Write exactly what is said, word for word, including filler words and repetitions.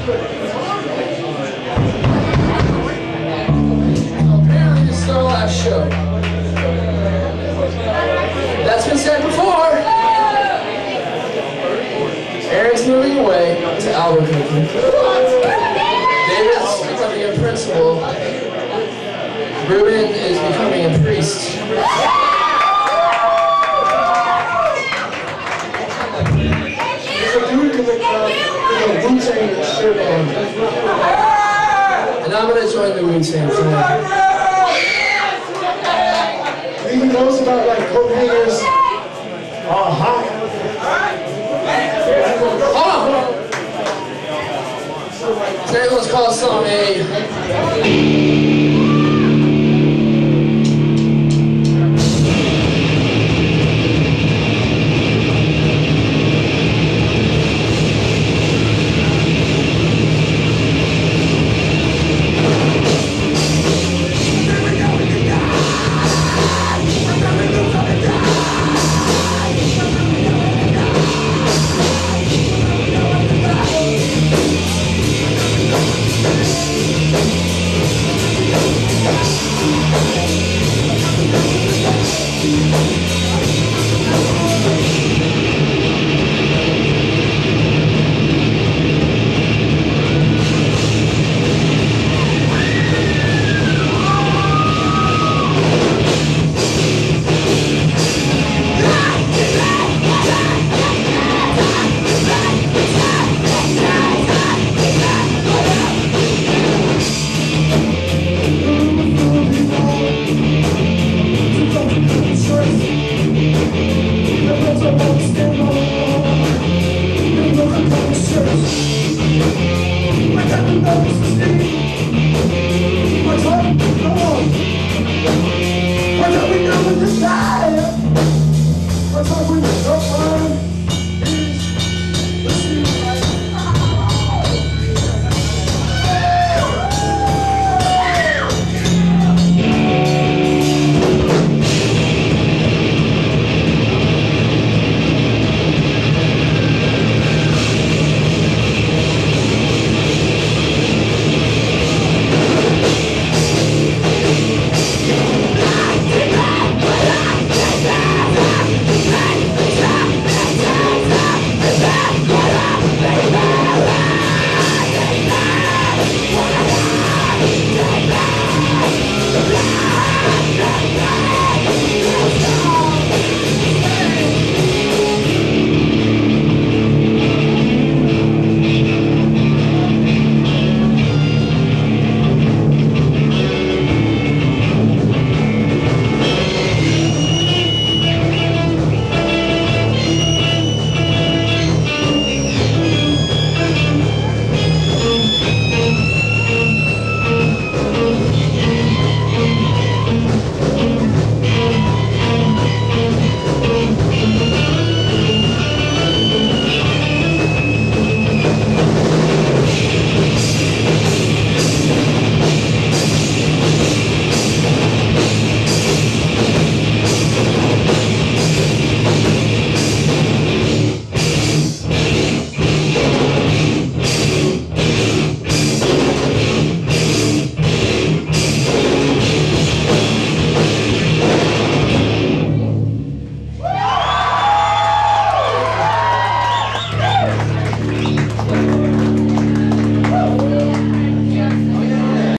Apparently this is our last show. That's been said before. Aaron's moving away to Albuquerque. David's becoming a principal. Ruben is becoming a priest. And I'm going to join the Wu-Tang tonight. Even knows about like coat hangers are hot. Hold on, hold on. Today let's call this song a